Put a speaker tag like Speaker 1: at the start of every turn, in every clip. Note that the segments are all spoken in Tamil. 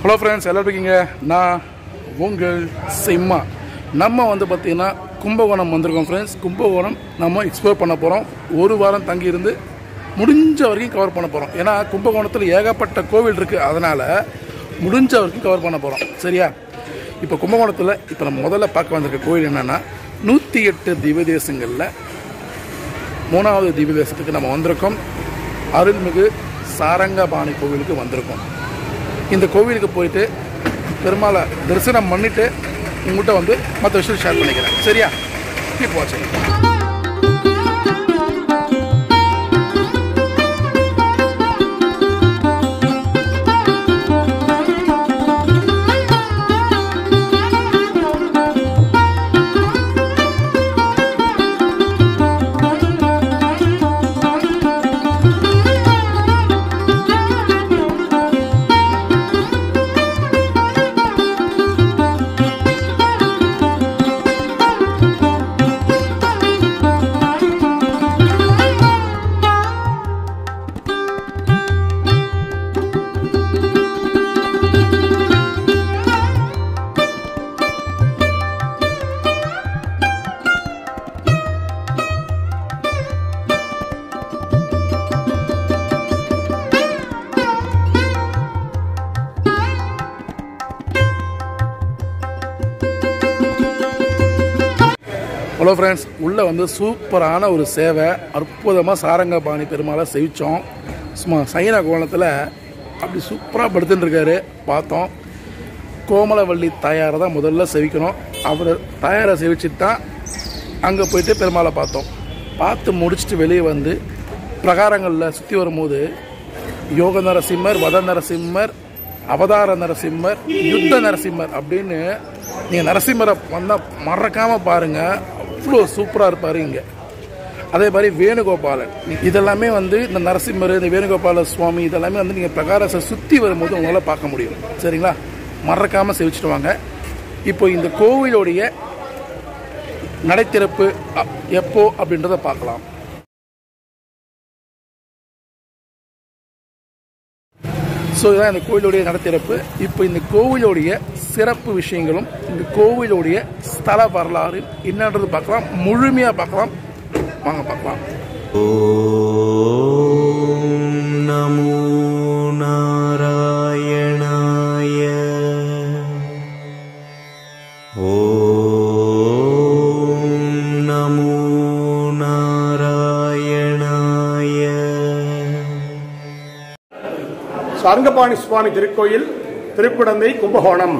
Speaker 1: ஹலோ ஃப்ரெண்ட்ஸ், எல்லோரும் இருக்கீங்க. நான் உங்கள் சிம்மா. நம்ம பார்த்திங்கன்னா கும்பகோணம் வந்திருக்கோம் ஃப்ரெண்ட்ஸ். கும்பகோணம் நம்ம எக்ஸ்ப்ளோர் பண்ண போகிறோம். ஒரு வாரம் தங்கியிருந்து முடிஞ்ச வரைக்கும் கவர் பண்ண போகிறோம். ஏன்னா கும்பகோணத்தில் ஏகப்பட்ட கோவில் இருக்குது, அதனால் முடிஞ்ச வரைக்கும் கவர் பண்ண போகிறோம். சரியா? இப்போ கும்பகோணத்தில் இப்போ நம்ம முதல்ல பார்க்க வந்திருக்க கோவில் என்னென்னா 108 திவ்ய தேசங்களில் 3வது திவ்ய தேசத்துக்கு நம்ம வந்திருக்கோம். அருள்மிகு சாரங்கபாணி கோவிலுக்கு வந்திருக்கோம். இந்த கோவிலுக்கு போயிட்டு பெருமாளை தரிசனம் பண்ணிவிட்டு உங்கள்கிட்ட மற்ற விஷயம் ஷேர் பண்ணிக்கிறேன். சரியா? கீப் வாட்சிங். ஹலோ ஃப்ரெண்ட்ஸ், உள்ளே சூப்பரான ஒரு சேவை. அற்புதமாக சாரங்கபாணி பெருமாளை செவிச்சோம். சும்மா சைன கோலத்தில் அப்படி சூப்பராக படுத்துன்னு இருக்காரு. பார்த்தோம். கோமலவள்ளி தாயாரை தான் முதல்ல செவிக்கணும். அவர் தாயாரை செவிச்சுட்டு தான் அங்கே போயிட்டு பெருமாளை பார்த்தோம். பார்த்து முடிச்சுட்டு வெளியே பிரகாரங்களில் சுற்றி வரும்போது யோக நரசிம்மர், வத நரசிம்மர், அவதார நரசிம்மர், யுத்த நரசிம்மர் அப்படின்னு நீங்கள் நரசிம்மரை வந்தால் மறக்காமல் பாருங்கள். அவ்வளோ சூப்பராக இருப்பார் இங்கே. அதே மாதிரி வேணுகோபாலன், இதெல்லாமே இந்த நரசிம்மர், இந்த வேணுகோபால சுவாமி இதெல்லாமே நீங்கள் பிரகாரத்தை சுற்றி வரும்போது உங்களால் பார்க்க முடியும். சரிங்களா? மறக்காமல் செவிச்சுட்டு வாங்க. இப்போ இந்த கோவிலுடைய நடைத்திறப்பு எப்போ அப்படின்றத பார்க்கலாம். ஸோ இதுதான் இந்த கோவிலுடைய நடத்திறப்பு. இப்போ இந்த கோவிலுடைய சிறப்பு விஷயங்களும் இந்த கோவிலுடைய ஸ்தல வரலாறு என்னன்றது பார்க்கலாம். முழுமையாக பார்க்கலாம். வாங்க பார்க்கலாம்.
Speaker 2: ஓம் நமோ நாராயணாய. ஓம் நமோ நாராயணாய.
Speaker 3: சாரங்கபாணி சுவாமி திருக்கோயில், திருக்குடந்தை, கும்பகோணம்.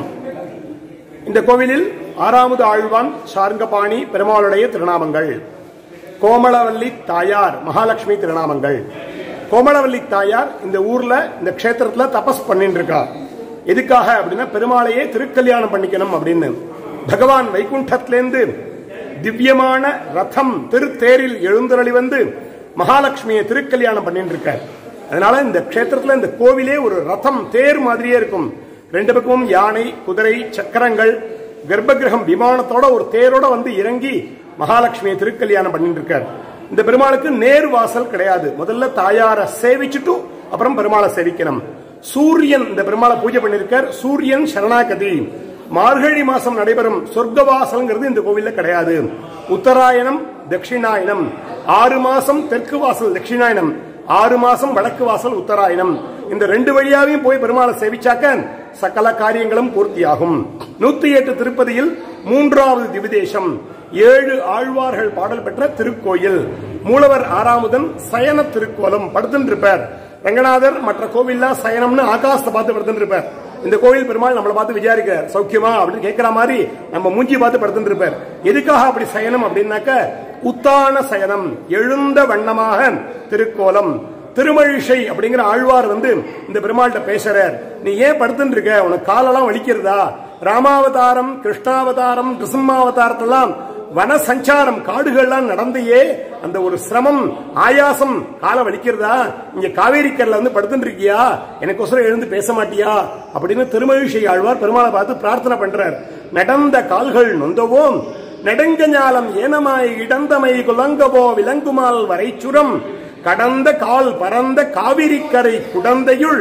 Speaker 3: இந்த கோவிலில் 6வது ஆழ்வான் சாரங்கபாணி பெருமாளுடைய திருநாமங்கள். கோமலவல்லி தாயார் மகாலட்சுமி திருநாமங்கள். கோமலவல்லி தாயார் இந்த ஊர்ல, இந்த க்ஷேத்திரத்துல தபஸ் பண்ணிட்டு இருக்கா. எதுக்காக அப்படின்னா பெருமாளையே திருக்கல்யாணம் பண்ணிக்கணும் அப்படின்னு. பகவான் வைகுண்டத்திலேருந்து திவ்யமான ரதம் திருத்தேரில் எழுந்தருளி மகாலட்சுமியை திருக்கல்யாணம் பண்ணிட்டு இருக்கார். அதனால இந்த க்ஷேத்திரத்துல இந்த கோவிலே ஒரு ரதம் தேர் மாதிரியே இருக்கும். 2 பக்கமும் யானை, குதிரை, சக்கரங்கள், கர்ப்பகிரகம் விமானத்தோட ஒரு தேரோட இறங்கி மகாலட்சுமியை திருக்கல்யாணம் பண்ணிட்டு இருக்கார். இந்த பெருமாளுக்கு நேர் வாசல் கிடையாது. முதல்ல தாயாரை சேவிச்சுட்டு அப்புறம் பெருமாளை சேவிக்கணும். சூரியன் இந்த பெருமாளை பூஜை பண்ணிருக்கார். சூரியன் சரணாகதி. மார்கழி மாசம் நடைபெறும் சொர்க்கவாசல்ங்கிறது இந்த கோவில்ல கிடையாது. உத்தராயணம், தட்சிணாயனம். 6 மாசம் தெற்கு வாசல் தட்சிணாயனம், 6 மாசம் வடக்கு வாசல் உத்தராயணம். இந்த 2 வழியாவையும் போய் பெருமாளை சேவிச்சாக்க சகல காரியங்களும் பூர்த்தியாகும். 108 திருப்பதியில் 3வது திவ்யதேசம். 7 ஆழ்வார்கள் பாடல் பெற்ற திருக்கோயில். மூலவர் ஆறாமுதன் சயன திருக்கோலம் படுத்துட்டு இருப்பார். ரங்கநாதர் மற்ற கோவில்லாம் சயனம்னு ஆகாசத்தை பார்த்து படுத்துட்டு இருப்பார். இந்த கோவில் பெருமாள் நம்மளை பார்த்து விசாரிக்க சௌக்கியமா அப்படின்னு கேட்கிற மாதிரி நம்ம மூஞ்சி பார்த்து படுத்துட்டு இருப்பார். எதுக்காக அப்படி சயனம் அப்படின்னாக்க உத்தான சயனம், எழுந்த வண்ணமாக திருக்கோலம். திருமழிசை அப்படிங்கிற ஆழ்வார் இந்த பெருமாள்கிட்ட பேசுறார். நீ ஏன் படுத்துட்டு இருக்க? உனக்கு காலெல்லாம் வலிக்கிறதா? ராமாவதாரம், கிருஷ்ணாவதாரம், நிருசிம்மாவதாரத்தெல்லாம் வன சஞ்சாரம், காடுகள்லாம் நடந்தையே அந்த ஒரு சிரமம், ஆயாசம், கால வலிக்கிறதா? இங்க காவேரிக்கரையில படுத்துட்டு இருக்கியா? எனக்கோசரம் எழுந்து பேச மாட்டியா அப்படின்னு திருமழிசை ஆழ்வார் பெருமாளை பார்த்து பிரார்த்தனை பண்றார். நடந்த கால்கள் நொந்தவோம், நெடுங்க ஞாலம் ஏனமாய் இடந்தமை குலங்கவோ விலங்குமால் வரைச்சுரம் கடந்த கால் பரந்த காவிரிக்கரை குடந்தையுள்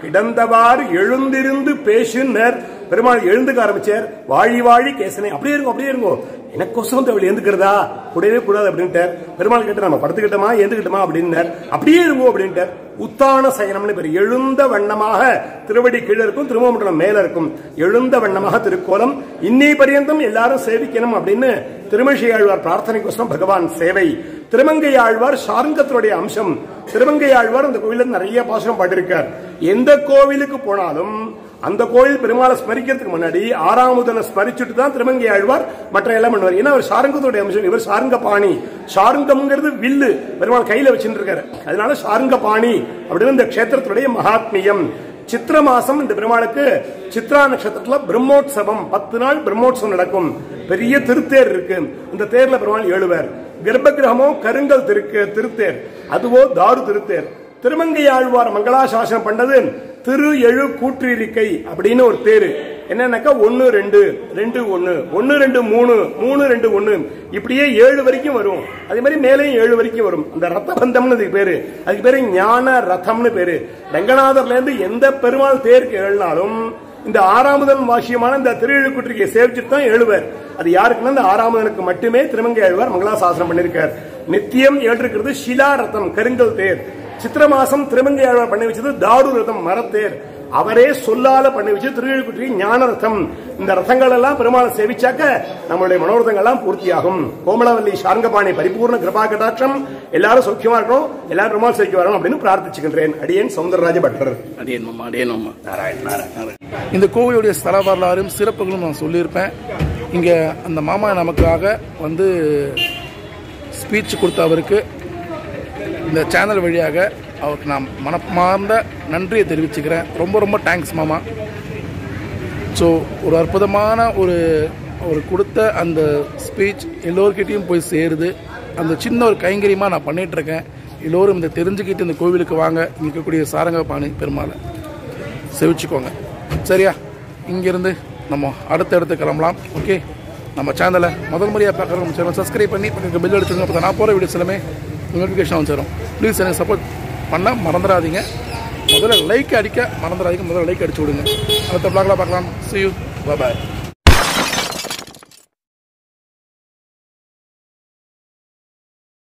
Speaker 3: கிடந்தவாறு எழுந்திருந்து பேசுனர். பெருமாள் எழுந்துக்க ஆரம்பிச்சார். வாழி வாழி கேசனே, அப்படியே இருக்கும் அப்படியே இருக்கும், எனக்கோசம் அவள் எழுந்துக்கிறதா, கூடவே கூடாது அப்படின்ட்டார். பெருமாள் கேட்ட நம்ம படுத்துக்கிட்டோமா எழுந்துக்கிட்டோமா அப்படின்னார். அப்படியே இருக்கும் அப்படின்ட்டார். உத்தான சயனம்னு பேர். எழுந்த வண்ணமாக திருவடி கீழே இருக்கும், திருமணம் மேல இருக்கும். எழுந்த வண்ணமாக திருக்கோலம் இன்னை பரியந்தம் எல்லாரும் சேவிக்கணும் அப்படின்னு திருமங்கை ஆழ்வார் பிரார்த்தனைக்கோசரம் பகவான் சேவை. திருமங்கை ஆழ்வார் சார்ங்கத்தினுடைய அம்சம். திருமங்கை ஆழ்வார் அந்த கோவிலில் நிறைய பாசுரம் பாடியிருக்கார். எந்த கோவிலுக்கு போனாலும் அந்த கோயில் பெருமாளை ஸ்மரிக்கிறதுக்கு முன்னாடி ஆறாமுதனை ஸ்மரிச்சுட்டு தான் திருமங்கை ஆழ்வார் மற்ற எல்லாம் பண்ணுவார். ஏன்னா அவர் சாரங்கத்துடைய அம்சம். இவர் சாரங்க பாணி. சாரங்கம்ங்கிறது வில்லு பெருமாள் கையில வச்சுட்டு இருக்காரு. அதனால சாரங்க பாணி அப்படின்னு இந்த கஷேத்திரத்துடைய மகாத்மியம். சித்திர மாசம் இந்த பெருமாளுக்கு சித்ரா நட்சத்திரத்துல பிரம்மோற்சவம் 10 நாள் பிரம்மோற்சவம் நடக்கும். பெரிய திருத்தேர் இருக்கு. இந்த தேர்ல பெருமாள் ஏழுவர். கர்ப்பகிரகமோ கருங்கல் திருத்தேர், அதுவோ தாரு திருத்தேர். திருமங்கை ஆழ்வார் மங்களாசாசனம் பண்ணது திரு எழு கூற்றிருக்கை அப்படின்னு ஒரு தேரு. என்னன்னாக்கா 1 2 2 1 1 2 3 3 2 1 இப்படியே 7 வரைக்கும் வரும். அதே மாதிரி மேலேயும் 7 வரைக்கும் வரும். அந்த ரத்தபந்தம்னு அதுக்கு பேரு. அதுக்கு பேரு ஞான ரதம்னு பேரு. ரங்கநாதர்ல இருந்து எந்த பெருமாள் தேருக்கு எழுனாலும் இந்த ஆறாமுதன் வாசியமான இந்த திருஎழுக்கூற்றிருக்கை சேவிச்சுட்டு தான் எழுவர். அது யாருக்குன்னா இந்த ஆறாமுதனுக்கு மட்டுமே திருமங்கை ஆழ்வார் மங்களாசாசனம் பண்ணிருக்கார். நித்தியம் ஏற்றிருக்கிறது ஷிலா ரத்தம் கருங்கல் தேர். சித்திர மாசம் திருமங்கை ஆழ்வார் பண்ணி வச்சது தாரு ரதம் மரத்தேர். அவரே சொல்லால பண்ணி வச்சு திருஎழுக்கூற்றி ஞான ரதம். இந்த ரதங்கள் எல்லாம் பெருமாளை சேவிச்சாக்க நம்மளுடைய மனோரதங்கள் எல்லாம் பூர்த்தியாகும். கோமலவல்லி சார்ங்கபாணி பரிபூர்ண கிருபா கடாட்சம். எல்லாரும் சௌக்கியமா இருக்கணும், எல்லாரும் பெருமாள் சேவிக்க வரணும் அப்படின்னு பிரார்த்திச்சுக்கின்றேன். அடியேன் சௌந்தரராஜ பட்டர்.
Speaker 1: அடியேன் மாமா, அடியேன் மாமா. நாராயண். இந்த கோவிலுடைய ஸ்தல வரலாறும் சிறப்புகளும் நான் சொல்லியிருப்பேன். இங்க அந்த மாமா நமக்காக வந்து ஸ்பீச் கொடுத்த அவருக்கு இந்த சேனல் வழியாக அவருக்கு நான் மனமார்ந்த நன்றியை தெரிவிச்சுக்கிறேன். ரொம்ப ரொம்ப தேங்க்ஸ் மாமா. ஸோ ஒரு அற்புதமான ஒரு கொடுத்த அந்த ஸ்பீச் எல்லோருக்கிட்டையும் போய் சேருது. அந்த சின்ன ஒரு கைங்கரியமாக நான் பண்ணிகிட்ருக்கேன். எல்லோரும் இந்த தெரிஞ்சுக்கிட்டு இந்த கோவிலுக்கு வாங்க. இங்கே இருக்கக்கூடிய சாரங்கபாணி பெருமாளை செவிச்சுக்கோங்க. சரியா? இங்கேருந்து நம்ம அடுத்த கிளம்பலாம். ஓகே, நம்ம சேனலை முதல் முறையாக பார்க்குற நம்ம சேனல் சப்ஸ்கிரைப் பண்ணி பக்கத்துக்கு பெல் அடிச்சுங்க. அப்போ நான் போகிற வீடியோஸ் எல்லாமே நோட்டிஃபிகேஷன் வந்துடும். ப்ளீஸ் எனக்கு சப்போர்ட் பண்ண மறந்துடாதீங்க. முதல்ல லைக் அடிக்க மறந்துடாதீங்க. முதல்ல லைக் அடிச்சு விடுங்க. அடுத்த ப்ளாகில் பார்க்கலாம். See you. Bye bye.